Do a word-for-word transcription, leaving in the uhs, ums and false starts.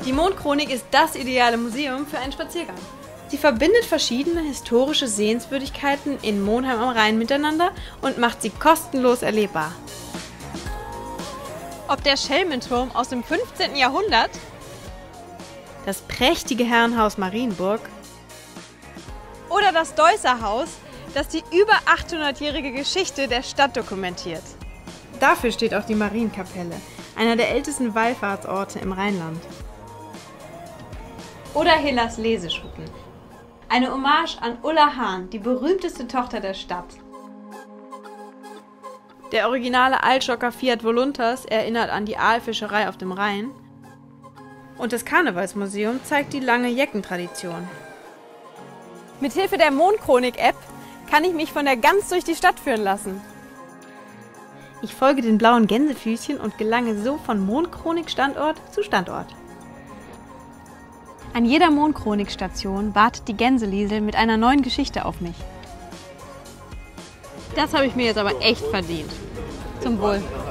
Die Mondchronik ist das ideale Museum für einen Spaziergang. Sie verbindet verschiedene historische Sehenswürdigkeiten in Monheim am Rhein miteinander und macht sie kostenlos erlebbar. Ob der Schelmenturm aus dem fünfzehnten Jahrhundert, das prächtige Herrenhaus Marienburg oder das Deusser Haus, das die über achthundertjährige Geschichte der Stadt dokumentiert. Dafür steht auch die Marienkapelle, einer der ältesten Wallfahrtsorte im Rheinland. Oder Hillas Leseschuppen, eine Hommage an Ulla Hahn, die berühmteste Tochter der Stadt. Der originale Altschocker Fiat Voluntas erinnert an die Aalfischerei auf dem Rhein. Und das Karnevalsmuseum zeigt die lange Jeckentradition. Mithilfe der Mondchronik-App kann ich mich von der Gans durch die Stadt führen lassen. Ich folge den blauen Gänsefüßchen und gelange so von Mondchronik-Standort zu Standort. An jeder Mondchronik-Station wartet die Gänseliesel mit einer neuen Geschichte auf mich. Das habe ich mir jetzt aber echt verdient. Zum Wohl.